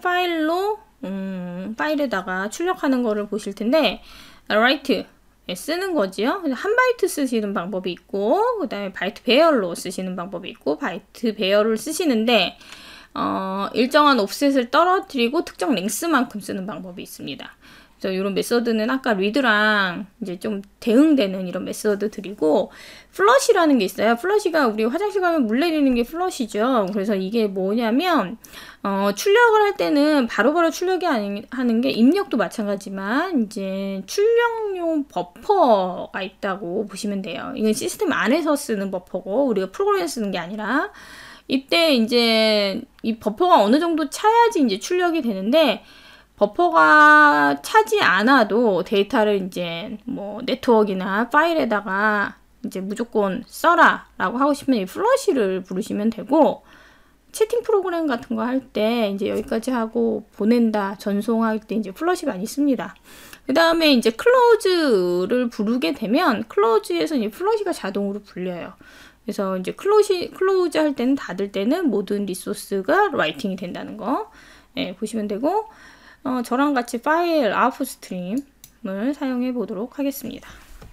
파일에다가 출력하는 거를 보실 텐데, write 쓰는 거지요. 한 바이트 쓰시는 방법이 있고, 그 다음에 바이트 배열로 쓰시는 방법이 있고, 바이트 배열을 쓰시는데, 일정한 옵셋을 떨어뜨리고 특정 랭스만큼 쓰는 방법이 있습니다. 그래서 이런 메서드는 아까 리드랑 이제 좀 대응되는 이런 메서드들이고, 플러시라는 게 있어요. 플러시가 우리 화장실 가면 물 내리는 게 플러시죠. 그래서 이게 뭐냐면, 출력을 할 때는 바로바로 출력이 하는 게 입력도 마찬가지지만, 이제 출력용 버퍼가 있다고 보시면 돼요. 이건 시스템 안에서 쓰는 버퍼고, 우리가 프로그램에 쓰는 게 아니라, 이때 이제 이 버퍼가 어느 정도 차야지 이제 출력이 되는데, 버퍼가 차지 않아도 데이터를 이제 뭐 네트워크나 파일에다가 이제 무조건 써라 라고 하고 싶으면 이 플러시를 부르시면 되고, 채팅 프로그램 같은 거 할 때 이제 여기까지 하고 보낸다, 전송할 때 이제 플러시가 있습니다. 그 다음에 이제 클로즈를 부르게 되면 클로즈에서 이제 플러시가 자동으로 불려요. 그래서 이제 클로즈 할 때는 닫을 때는 모든 리소스가 라이팅이 된다는 거 보시면 되고, 저랑 같이 파일 아웃풋 스트림을 사용해 보도록 하겠습니다.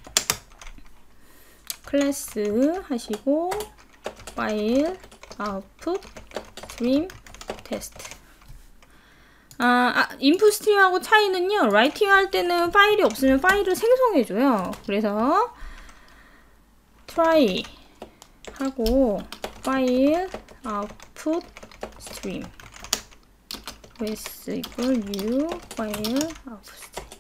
클래스 하시고 파일 아웃풋 스트림 테스트. 인풋 스트림하고 차이는요, 라이팅 할 때는 파일이 없으면 파일을 생성해 줘요. 그래서 try 하고 파일 아웃풋 스트림 with equal new file output stream.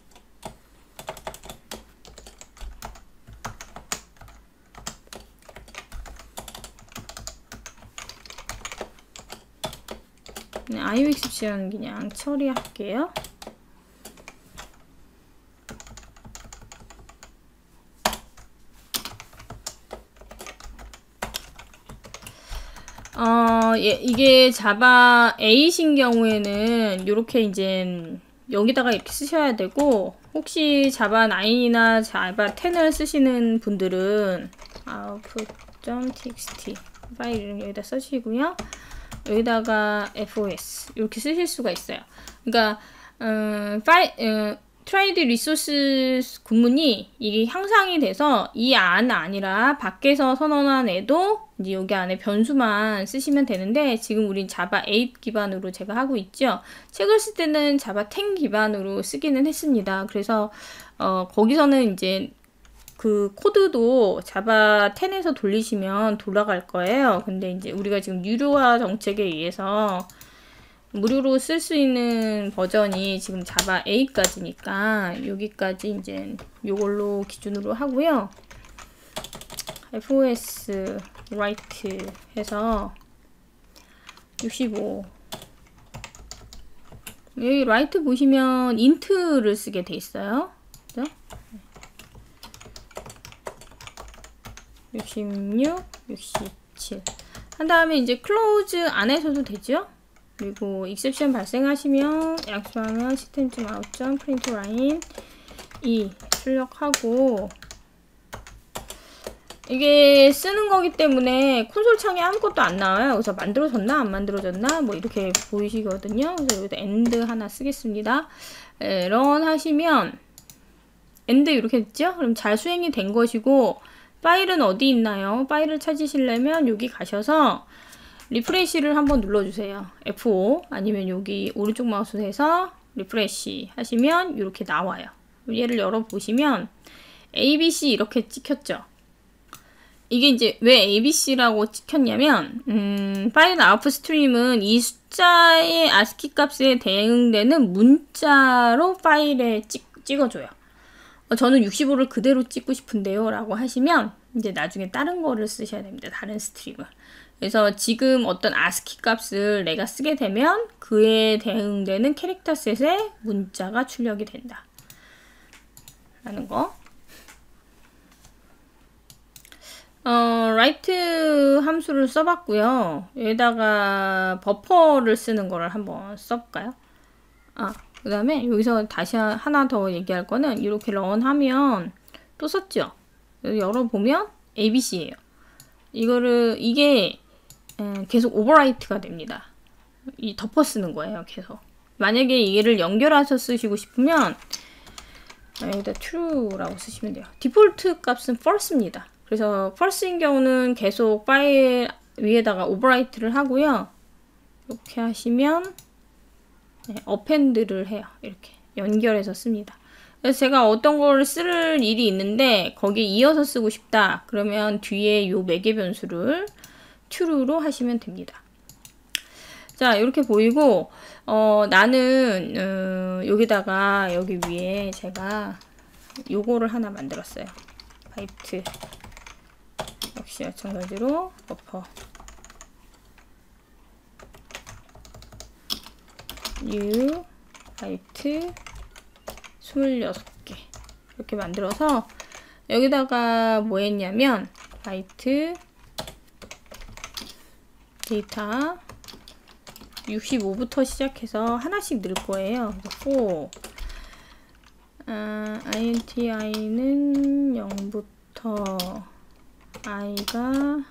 네, IO exception 그냥 처리할게요. 이게 자바 8인 경우에는 이렇게 이제 여기다가 이렇게 쓰셔야 되고, 혹시 자바 9이나 자바 10을 쓰시는 분들은 output.txt 파일을 여기다 써주시고요. 여기다가 fos 이렇게 쓰실 수가 있어요. 그러니까 트라이드 리소스 구문이 이게 향상이 돼서 이 안 아니라 밖에서 선언한 애도 이제 여기 안에 변수만 쓰시면 되는데, 지금 우린 자바 8 기반으로 제가 하고 있죠. 책을 쓸 때는 자바 10 기반으로 쓰기는 했습니다. 그래서 거기서는 이제 그 코드도 자바 10에서 돌리시면 돌아갈 거예요. 근데 이제 우리가 지금 유료화 정책에 의해서 무료로 쓸 수 있는 버전이 지금 자바 8까지니까 여기까지 이제 요걸로 기준으로 하고요. fos write 해서 65. 여기 write 보시면 int를 쓰게 돼 있어요. 그죠? 66, 67. 한 다음에 이제 close 안에서도 되죠? 그리고 exception 발생하시면 약수하면 system.out.println 2 출력하고, 이게 쓰는 거기 때문에 콘솔 창에 아무것도 안 나와요. 그래서 만들어졌나 안 만들어졌나 뭐 이렇게 보이시거든요. 그래서 여기다 end 하나 쓰겠습니다. run 하시면 end 이렇게 됐죠? 그럼 잘 수행이 된 것이고, 파일은 어디 있나요? 파일을 찾으시려면 여기 가셔서 리프레시를 한번 눌러주세요. F5 아니면 여기 오른쪽 마우스에서 리프레시 하시면 이렇게 나와요. 얘를 열어보시면 ABC 이렇게 찍혔죠. 이게 이제 왜 ABC라고 찍혔냐면 파일 아웃풋 스트림은 이 숫자의 ASCII 값에 대응되는 문자로 파일에 찍어줘요. 저는 65를 그대로 찍고 싶은데요 라고 하시면 이제 나중에 다른 거를 쓰셔야 됩니다. 다른 스트림을. 그래서 지금 어떤 ASCII 값을 내가 쓰게 되면 그에 대응되는 캐릭터 셋의 문자가 출력이 된다 라는 거. write 함수를 써봤고요. 여기다가 버퍼를 쓰는 거를 한번 써볼까요? 그 다음에 여기서 다시 하나 더 얘기할 거는 이렇게 run 하면 또 썼죠? 열어보면 ABC예요. 이게 계속 오버라이트가 됩니다. 이 덮어 쓰는 거예요, 계속. 만약에 얘를 연결해서 쓰시고 싶으면 여기다 true라고 쓰시면 돼요. 디폴트 값은 false입니다. 그래서 false인 경우는 계속 파일 위에다가 오버라이트를 하고요. 이렇게 하시면 append를 해요. 이렇게 연결해서 씁니다. 그래서 제가 어떤 거를 쓸 일이 있는데 거기에 이어서 쓰고 싶다. 그러면 뒤에 요 매개 변수를 true로 하시면 됩니다. 자, 이렇게 보이고 나는 여기다가 여기 위에 제가 요거를 하나 만들었어요. 바이트 역시 마찬가지로 버퍼 new 바이트 26개 이렇게 만들어서 여기다가 뭐 했냐면 바이트 데이터 65부터 시작해서 하나씩 넣을 거예요. 4 intI는 0부터 i가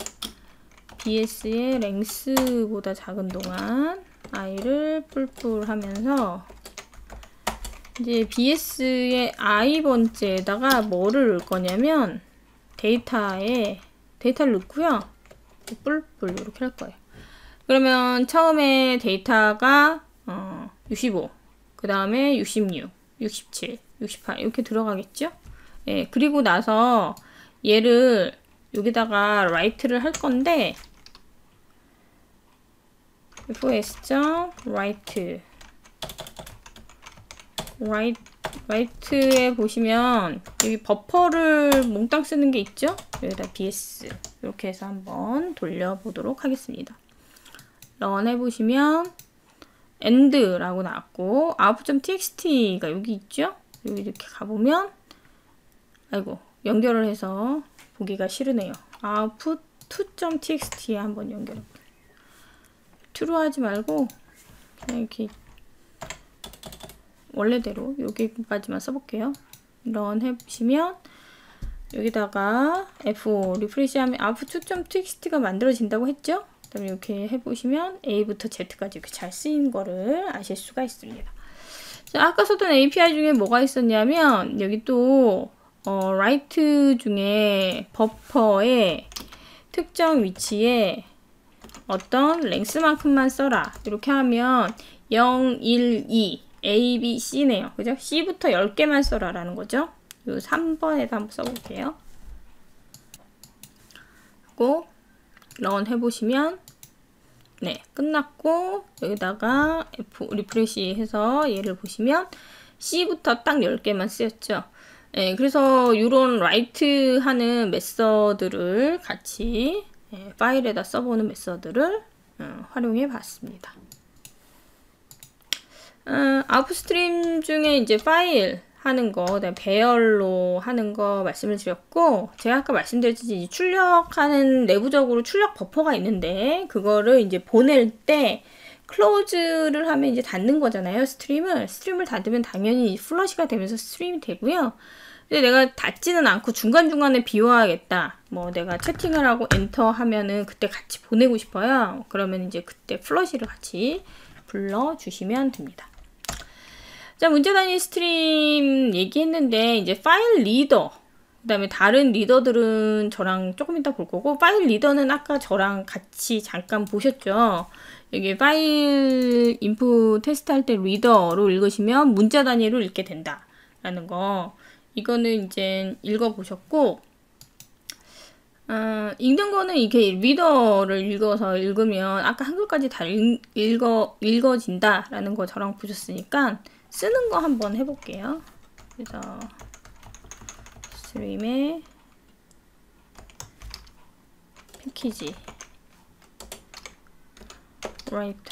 bs의 랭스보다 작은 동안 i를 뿔뿔 하면서 이제 bs의 i번째에다가 뭐를 넣을 거냐면 데이터를 넣고요. 뿔뿔 이렇게 할 거예요. 그러면 처음에 데이터가 65, 그 다음에 66, 67, 68 이렇게 들어가겠죠? 예, 그리고 나서 얘를 여기다가 write를 할 건데 write에 보시면 여기 버퍼를 몽땅 쓰는 게 있죠? 여기다 bs 이렇게 해서 한번 돌려보도록 하겠습니다. run 해보시면 end라고 나왔고 output.txt가 여기 있죠? 여기 이렇게 가보면 아이고 연결을 해서 보기가 싫으네요. output2.txt에 한번 연결해볼게요. true 하지 말고 그냥 이렇게 원래대로 여기까지만 써볼게요. run 해보시면 여기다가 F5 리프레시 하면 output2.txt가 만들어진다고 했죠? 그 다음에 이렇게 해보시면 A부터 Z까지 이렇게 잘 쓰인 거를 아실 수가 있습니다. 자, 아까 썼던 API 중에 뭐가 있었냐면 여기 또 write 중에 버퍼의 특정 위치에 어떤 랭스만큼만 써라 이렇게 하면 0, 1, 2 A, B, C네요. 그죠? C부터 10개만 써라 라는 거죠. 요 3번에다 한번 써볼게요. 하고 run 해보시면 네 끝났고 여기다가 F 리프레시 해서 얘를 보시면 C부터 딱 10개만 쓰였죠. 네, 그래서 이런 write 하는 메서드를 같이 파일에다 써보는 메서드를 활용해 봤습니다. 아웃풋 스트림 중에 이제 파일 하는 거, 배열로 하는 거 말씀을 드렸고, 제가 아까 말씀드렸듯이 출력하는 내부적으로 출력 버퍼가 있는데, 그거를 이제 보낼 때 클로즈를 하면 이제 닫는 거잖아요. 스트림을 닫으면 당연히 플러시가 되면서 스트림이 되고요. 근데 내가 닫지는 않고 중간중간에 비워야겠다. 뭐 내가 채팅을 하고 엔터 하면은 그때 같이 보내고 싶어요. 그러면 이제 그때 플러시를 같이 불러주시면 됩니다. 자, 문제 단위 스트림 얘기했는데 이제 파일 리더 그 다음에 다른 리더들은 저랑 조금 이따 볼 거고, 파일 리더는 아까 저랑 같이 잠깐 보셨죠? 여기 파일 인풋 테스트 할 때 리더로 읽으시면 문자 단위로 읽게 된다 라는 거, 이거는 이제 읽어보셨고, 읽는 거는 이렇게 리더를 읽어서 읽으면 아까 한글까지 다 읽어진다 라는 거 저랑 보셨으니까 쓰는 거 한번 해볼게요. 그래서 스트림에 패키지 라이터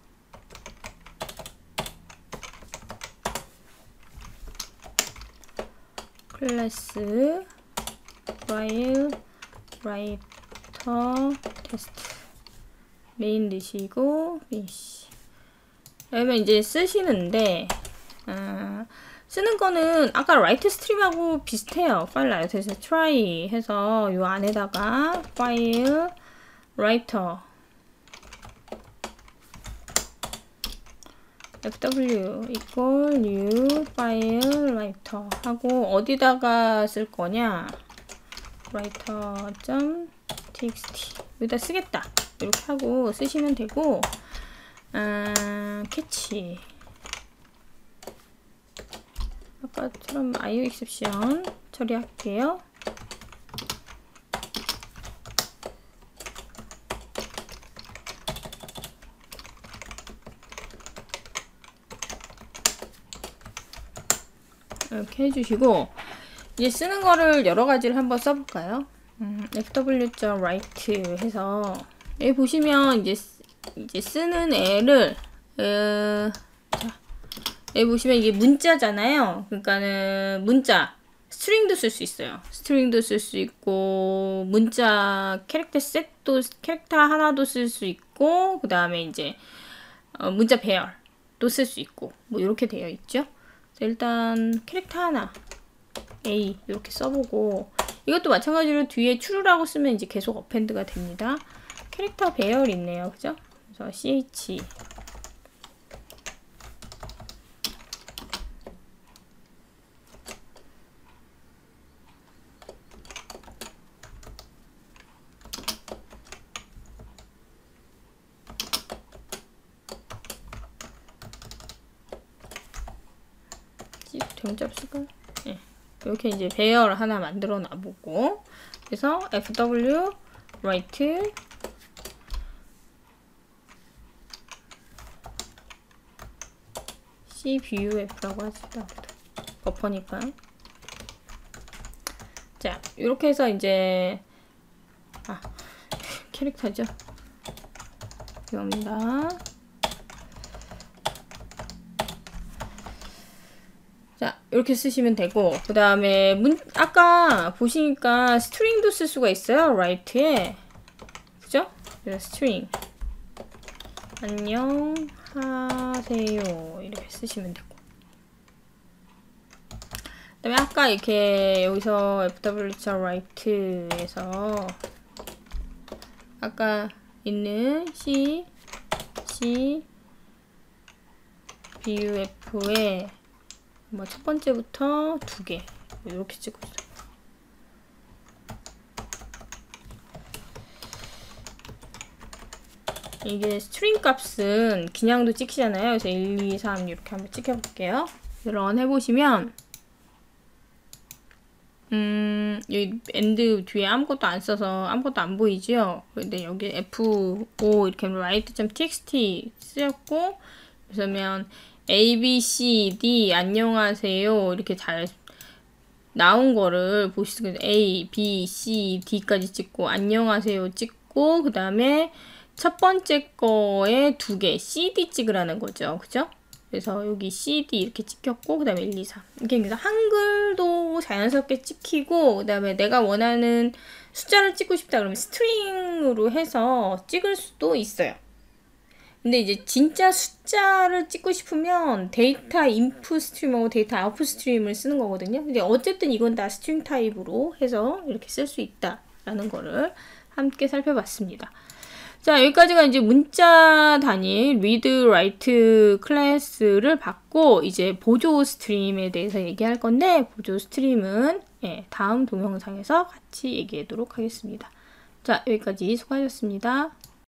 클래스 파일 라이터 테스트 메인 넣으시고 피니시. 그러면 이제 쓰시는데 쓰는 거는 아까 라이트 스트림하고 비슷해요. 파일 라이터에서 try 해서 요 안에다가 파일 라이터 fw equal new 파일 라이터 하고 어디다가 쓸 거냐, writer.txt 여기다 쓰겠다 이렇게 하고 쓰시면 되고, 캐치 아까처럼 IO exception 처리할게요. 이렇게 해주시고, 이제 쓰는 거를 여러 가지를 한번 써볼까요? fw.write 해서 여기 보시면 이제 쓰는 애를 자, 여기 보시면 이게 문자잖아요. 그러니까는 문자 스트링도 쓸 수 있어요. 스트링도 쓸 수 있고, 문자 캐릭터 셋도 캐릭터 하나도 쓸 수 있고, 그 다음에 이제 문자 배열도 쓸 수 있고, 뭐 이렇게 되어 있죠. 일단 캐릭터 하나 A 이렇게 써보고, 이것도 마찬가지로 뒤에 true라고 쓰면 이제 계속 어펜드가 됩니다. 캐릭터 배열 있네요, 그죠? 그래서 ch 대문자 없을까? 네. 이렇게 이제 배열 하나 만들어 놔보고, 그래서 fw write cbuf라고 하시다. 버퍼니까. 자, 이렇게 해서 이제 캐릭터죠. 이겁니다. 자, 이렇게 쓰시면 되고, 그 다음에 아까 보시니까 스트링도 쓸 수가 있어요. write에. 그죠? 그래서 스트링 안녕하세요 이렇게 쓰시면 되고, 그 다음에 아까 이렇게 여기서 fw.write에서 아까 있는 buf에 뭐 첫 번째부터 2개 이렇게 찍고 있어요. 이게 스트링 값은 그냥도 찍히잖아요. 그래서 1, 2, 3 이렇게 한번 찍혀볼게요. 런 해보시면 여기 엔드 뒤에 아무것도 안 써서 아무것도 안 보이죠? 근데 여기 F5 이렇게 write.txt 쓰였고, 그러면 A, B, C, D 안녕하세요 이렇게 잘 나온 거를 보시면 A, B, C, D까지 찍고 안녕하세요 찍고, 그 다음에 첫 번째 거에 2개 CD 찍으라는 거죠. 그죠? 그래서 여기 CD 이렇게 찍혔고, 그 다음에 1, 2, 3 이렇게 그래서 한글도 자연스럽게 찍히고, 그 다음에 내가 원하는 숫자를 찍고 싶다 그러면 스트링으로 해서 찍을 수도 있어요. 근데 이제 진짜 숫자를 찍고 싶으면 데이터 인풋 스트림하고 데이터 아웃풋 스트림을 쓰는 거거든요. 근데 어쨌든 이건 다 스트링 타입으로 해서 이렇게 쓸 수 있다라는 거를 함께 살펴봤습니다. 자, 여기까지가 이제 문자 단위 read, write 클래스를 받고, 이제 보조 스트림에 대해서 얘기할 건데, 보조 스트림은 예, 다음 동영상에서 같이 얘기하도록 하겠습니다. 자, 여기까지 수고하셨습니다.